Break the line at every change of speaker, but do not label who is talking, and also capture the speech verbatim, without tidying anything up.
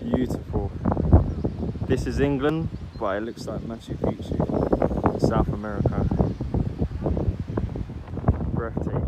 beautiful. This is England, but it looks like Machu Picchu, South America. Breathtaking.